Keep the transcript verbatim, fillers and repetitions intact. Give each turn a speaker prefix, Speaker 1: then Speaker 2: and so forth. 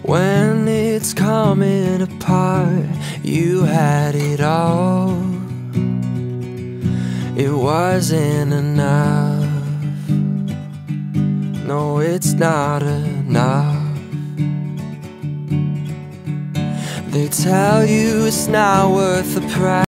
Speaker 1: When it's coming apart, you had it all. It wasn't enough. No, it's not enough. They tell you it's not worth the price.